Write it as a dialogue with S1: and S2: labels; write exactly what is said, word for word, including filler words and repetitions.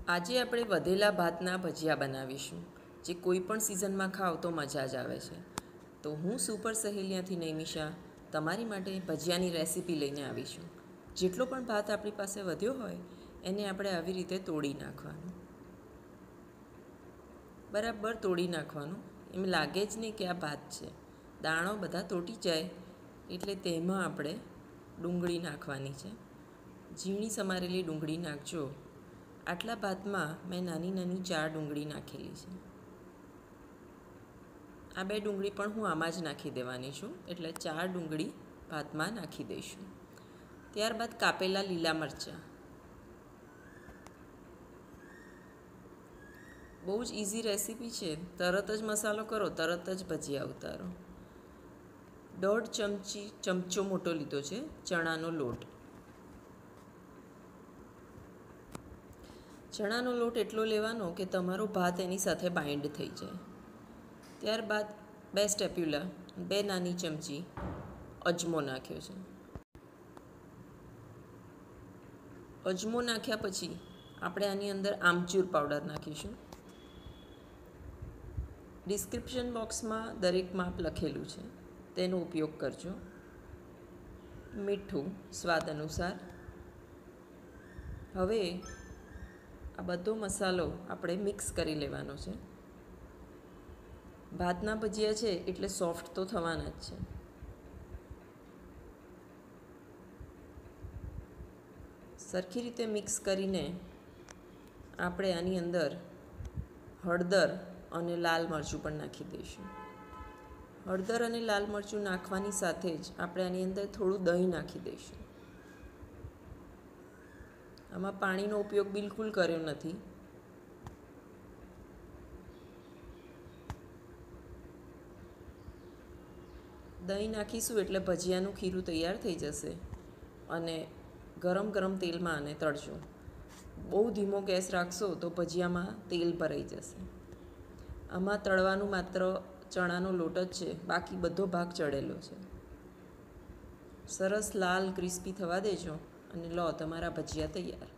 S1: આજે આપણે વધેલા ભાતના ભજીયા બનાવીશું, જે કોઈ પણ સિઝનમાં ખાઓ તો મજા જ આવે છે. તો હું સુપર સહેલિયાથી નૈમિષા તમારી માટે ભજીયાની રેસીપી લઈને આવીશું. જેટલો પણ ભાત આપણી પાસે વધ્યો હોય એને આપણે આવી રીતે તોડી નાખવાનું, બરાબર તોડી નાખવાનું. એમ લાગે જ નહીં કે આ ભાત છે. દાણો બધા તૂટી જાય એટલે તેમાં આપણે ડુંગળી નાખવાની છે. ઝીણી સમારેલી ડુંગળી નાખજો. આટલા ભાતમાં મેં નાની નાની ચાર ડુંગળી નાખેલી છે. આ બે ડુંગળી પણ હું આમાં જ નાખી દેવાની છું, એટલે ચાર ડુંગળી ભાતમાં નાખી દઈશું. ત્યારબાદ કાપેલા લીલા મરચાં. બહુ જ ઇઝી રેસીપી છે. તરત જ મસાલો કરો, તરત જ ભજીયા ઉતારો. દોઢ ચમચી ચમચો મોટો લીધો છે ચણાનો લોટ. ચણાનો લોટ એટલો લેવાનો કે તમારો ભાત એની સાથે બાઇન્ડ થઈ જાય. ત્યારબાદ બે સ્ટેપ્યુલા, બે નાની ચમચી અજમો નાખ્યો છે. અજમો નાખ્યા પછી આપણે આની અંદર આમચૂર પાવડર નાખીશું. ડિસ્ક્રિપ્શન બોક્સમાં દરેક માપ લખેલું છે, તેનો ઉપયોગ કરજો. મીઠું સ્વાદ અનુસાર. હવે આ બધો મસાલો આપણે મિક્સ કરી લેવાનો છે. ભાતના ભજીયા છે એટલે સોફ્ટ તો થવાના જ છે. સરખી રીતે મિક્સ કરીને આપણે આની અંદર હળદર અને લાલ મરચું પણ નાખી દઈશું. હળદર અને લાલ મરચું નાખવાની સાથે જ આપણે આની અંદર થોડું દહીં નાખી દઈશું. આમાં પાણીનો ઉપયોગ બિલકુલ કર્યો નથી. દહીં નાખીશું એટલે ભજીયાનું ખીરું તૈયાર થઈ જશે અને ગરમ ગરમ તેલમાં આને તળજો. બહુ ધીમો ગેસ રાખશો તો ભજીયામાં તેલ ભરાઈ જશે. આમાં તળવાનું માત્ર ચણાનો લોટ જ છે, બાકી બધો ભાગ ચડેલો છે. સરસ લાલ ક્રિસ્પી થવા દેજો અને લો તમારા ભજીયા તૈયાર.